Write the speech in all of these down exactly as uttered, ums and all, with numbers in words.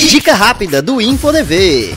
Dica rápida do InfoDV.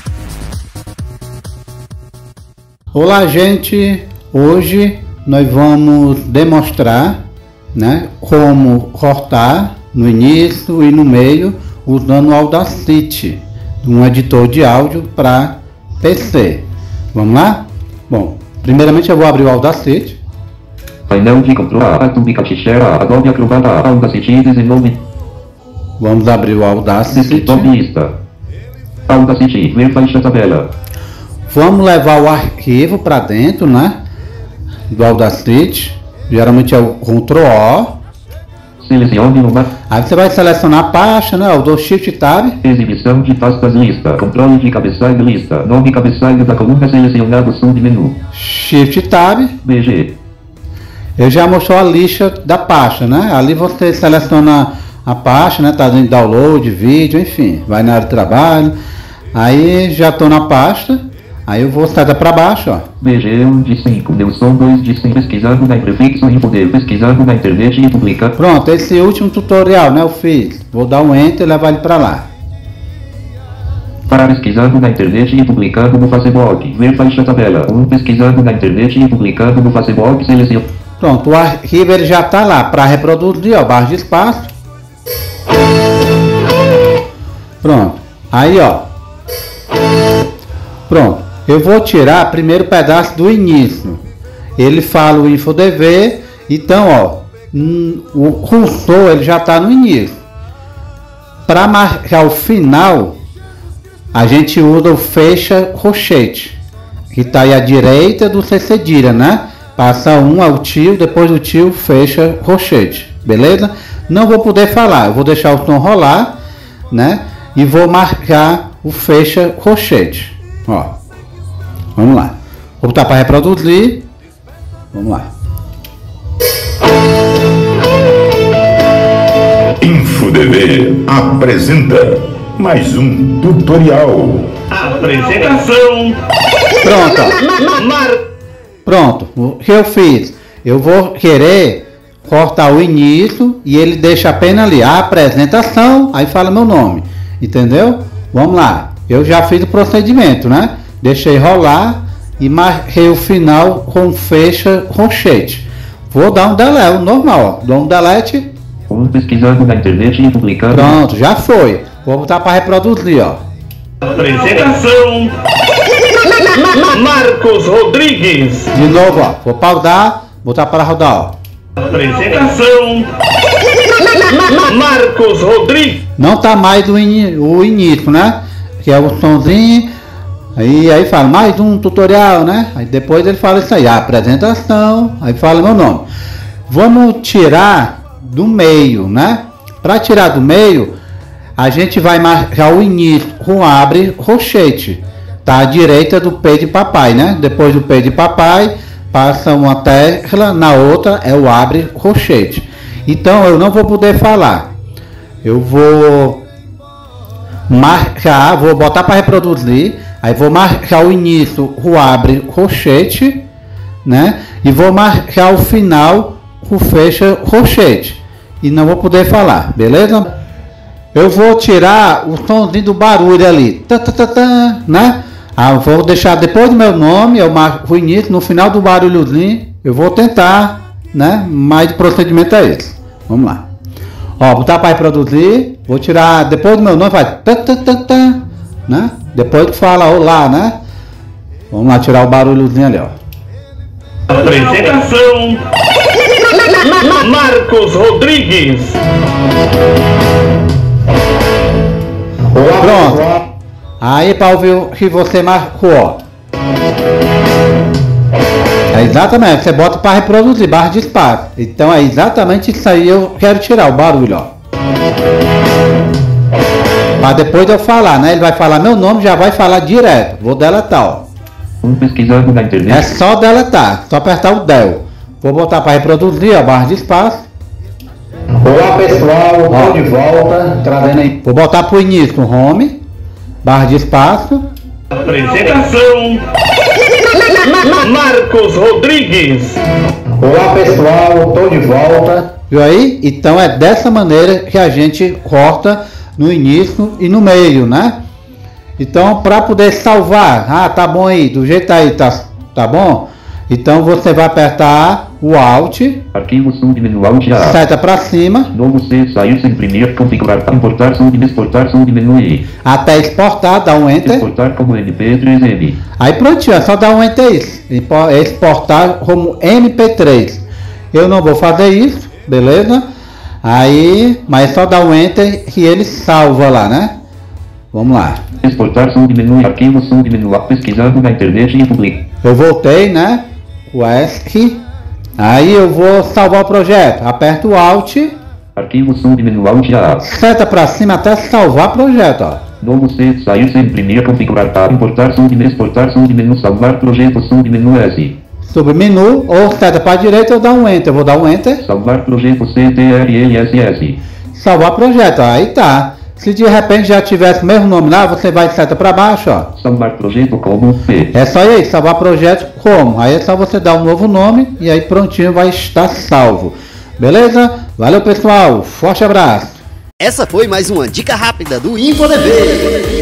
Olá, gente! Hoje nós vamos demonstrar, né, como cortar no início e no meio usando o Audacity, um editor de áudio para P C. Vamos lá? Bom, primeiramente eu vou abrir o Audacity. Painel de controle, Adobe Caixera, Adobe Acrobat, Audacity Desenvolve. Vamos abrir o Audacity. Lista. Audacity, ver faixa tabela. Vamos levar o arquivo para dentro, né, do Audacity. Geralmente é o control O. Selecione uma. Aí você vai selecionar a pasta, né? Eu dou Shift Tab. Exibição de pastas lista. Controle de cabeçalho lista. Nome cabeçalho da coluna selecionado submenu. Shift Tab. B G. Eu já mostrou a lista da pasta, né? Ali você seleciona a pasta, né? Tá dentro de download, vídeo, enfim. Vai na área de trabalho. Aí já estou na pasta. Aí eu vou seta para baixo, ó. B G um de cinco, Nelson dois de cinco, pesquisando na prefixo e poder, pesquisando na internet e publicar. Pronto, esse último tutorial, né, eu fiz. Vou dar um Enter e levar ele para lá. Para pesquisando na internet e publicando no Facebook, ver faixa tabela. um, pesquisando na internet e publicando no Facebook, selecione. Pronto, o arquivo ele já está lá para reproduzir, ó, barra de espaço. Pronto, aí, ó. Pronto. Eu vou tirar primeiro o pedaço do início. Ele fala o InfoDV. Então, ó, o cursor ele já está no início. Para marcar o final, a gente usa o fecha rochete, que está aí à direita do C cedilha, né? Passa um ao tio, depois do tio fecha rochete, beleza? Não vou poder falar, eu vou deixar o som rolar, né? E vou marcar o fecha rochete, ó. Vamos lá. Vou botar para reproduzir. Vamos lá. InfoDV apresenta mais um tutorial. Apresentação. Pronto. Pronto. O que eu fiz? Eu vou querer cortar o início e ele deixa apenas ali a apresentação. Aí fala meu nome. Entendeu? Vamos lá. Eu já fiz o procedimento, né? Deixei rolar e marquei o final com fecha rochete. Vou dar um delete, normal, ó. Dou um delete. um, pesquisando na internet e publicando. Pronto, já foi. Vou botar para reproduzir, ó. Apresentação. Marcos Rodrigues. De novo, ó. Vou pausar, botar para rodar, ó. Apresentação. Marcos Rodrigues. Não tá mais o, in, o início, né? Que é o sonzinho. Aí, aí fala mais um tutorial, né? Aí depois ele fala isso aí, a apresentação. Aí fala meu nome. Vamos tirar do meio, né? Para tirar do meio, a gente vai marcar o início com abre rochete. Tá à direita do P de papai, né? Depois do P de papai, passa uma tecla, na outra é o abre rochete. Então eu não vou poder falar. Eu vou marcar, vou botar para reproduzir. Aí vou marcar o início, o abre rochete, né? E vou marcar o final, o fecha rochete. E não vou poder falar, beleza? Eu vou tirar o somzinho do barulho ali, tá, tá, tá, tá, né? Ah, vou deixar depois do meu nome, eu marco o início, no final do barulhozinho, eu vou tentar, né? Mas o procedimento é esse. Vamos lá. Ó, botar para reproduzir, vou tirar depois do meu nome, faz tá, tá, tá, tá, né? Depois que fala olá, né? Vamos lá tirar o barulhozinho ali, ó. Apresentação. Marcos Rodrigues. Pronto. Aí para ouvir o que você marcou, ó. É exatamente, você bota para reproduzir, barra de espaço. Então é exatamente isso aí, eu quero tirar o barulho, ó. Mas depois de eu falar, né? Ele vai falar meu nome, já vai falar direto. Vou deletar, ó. um, pesquisando na internet. É só deletar, só apertar o del. Vou botar para reproduzir, ó, barra de espaço. Olá pessoal, estou de volta, trazendo aí. Vou botar pro início, home, barra de espaço. Apresentação. Marcos Rodrigues. Olá pessoal, estou de volta. Viu aí? Então é dessa maneira que a gente corta no início e no meio, né? Então, para poder salvar, ah, tá bom aí, do jeito aí, tá, tá bom? Então você vai apertar o Alt, Arquivo submenu Alt A. seta para cima, Novo C, sair sem imprimir, configurar, importar, submenu, exportar, submenu I. até exportar, dá um Enter. Exportar como M P três M. Aí prontinho, é só dar um Enter isso. Exportar como M P três. Eu não vou fazer isso, beleza? Aí, mas é só dar um Enter e ele salva lá, né? Vamos lá. Exportar submenu, arquivo submenu, pesquisando na internet e publicar. Eu voltei, né? O ESC. Aí eu vou salvar o projeto. Aperto o Alt, Arquivo submenu Alt A. seta para cima até salvar o projeto, ó. Novo C, sair sem imprimir, configurar, tá, importar, submenu, exportar, submenu, salvar projeto, submenu S. Submenu ou seta para a direita eu dar um Enter. Eu vou dar um Enter. Salvar projeto C T R L S S. Salvar projeto, ó. Aí tá. Se de repente já tivesse o mesmo nome lá, você vai de seta para baixo, ó. Salvar projeto como P. É só aí, salvar projeto como. Aí é só você dar um novo nome e aí prontinho vai estar salvo. Beleza? Valeu, pessoal. Forte abraço. Essa foi mais uma dica rápida do InfoDV.